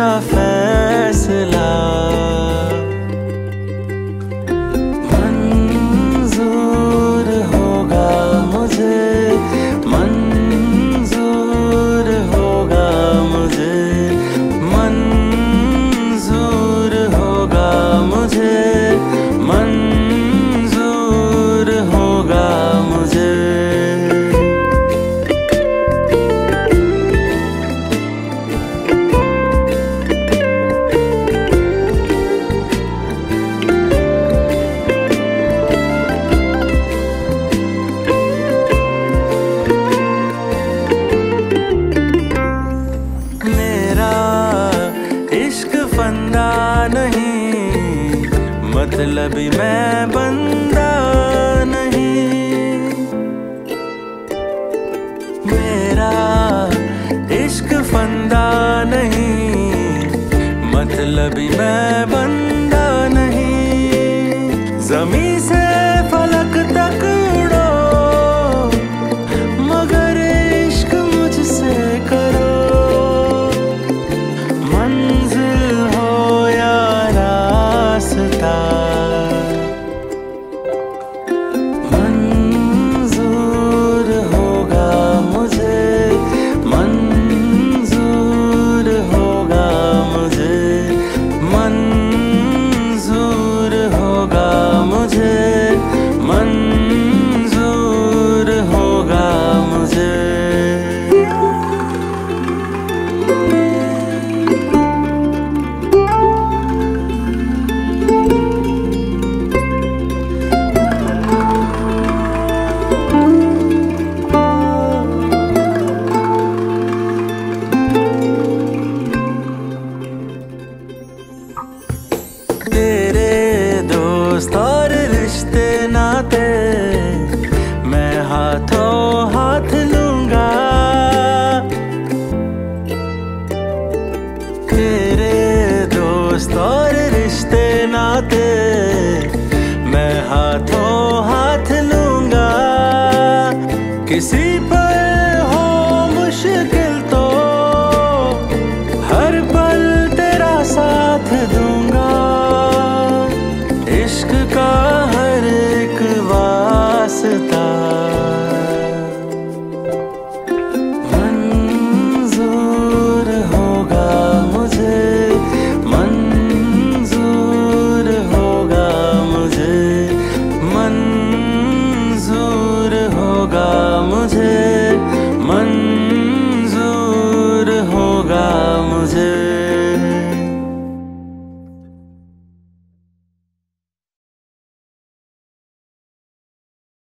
फैसला मंजूर होगा मुझे, मंजूर होगा मुझे, मंजूर होगा मुझे, मंजूर होगा मुझे। इश्क फंदा नहीं, मतलबी मैं बंदा नहीं। मेरा इश्क फंदा नहीं, मतलबी मैं बंदा नहीं। ज़मीं से फलक तक उड़ो, मगर इश्क मुझसे करो। मंजूर होगा मुझे, मंजूर होगा मुझे, मंजूर होगा मुझे, मंजूर होगा मुझे। तेरे दोस्त और रिश्ते नाते मैं हाथों हाथ लूंगा। तेरे दोस्त और रिश्ते नाते